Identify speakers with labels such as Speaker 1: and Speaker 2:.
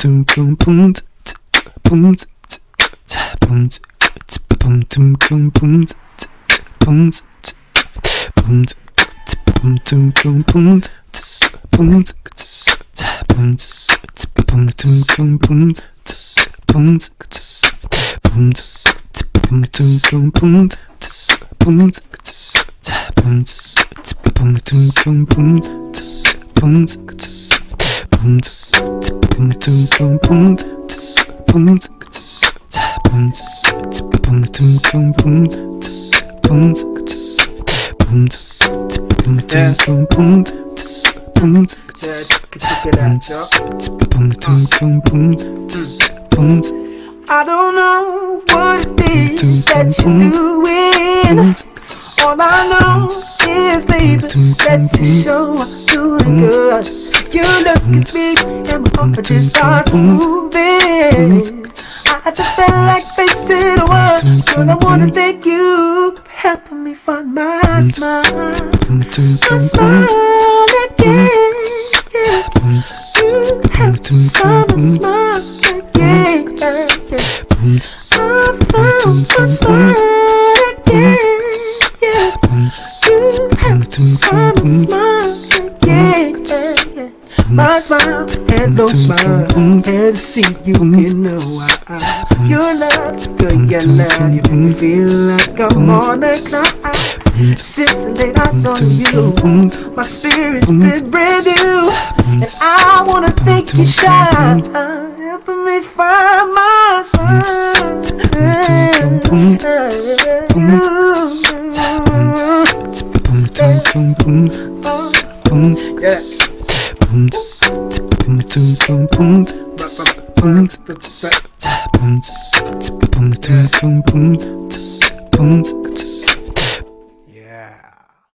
Speaker 1: I don't know what it is that you're doing. All I know is, baby, that you show up doing good. You look at me and my heart just starts moving. I just felt like facing the world, but I wanna thank you for helping me find my smile. My smile again. You helped me find my smile again. I found my smile again. You helped me find my smile again. My smile and no smile, and to see you, you know your love's good, yeah, now you make me feel like I'm on a cloud. Since the day I saw you, my spirit's been brand new, and I wanna thank you, shine, helping me find my smile. Yeah.